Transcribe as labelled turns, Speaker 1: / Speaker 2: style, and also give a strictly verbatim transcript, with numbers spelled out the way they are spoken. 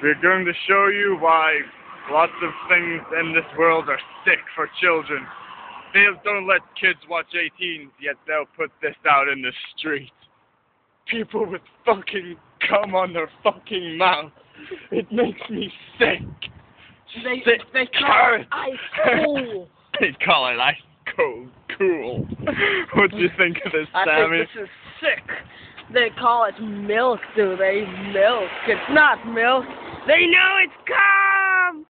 Speaker 1: We're going to show you why lots of things in this world are sick for children. They don't let kids watch eighteens, yet they'll put this out in the street. People with fucking cum on their fucking mouth. It makes me sick.
Speaker 2: They,
Speaker 1: sick
Speaker 2: they call it ice cool.
Speaker 1: They call it ice cold cool. What do you think of this,
Speaker 2: I
Speaker 1: Sammy?
Speaker 2: think this is sick. They call it milk, do they? Milk. It's not milk. They know it's cum!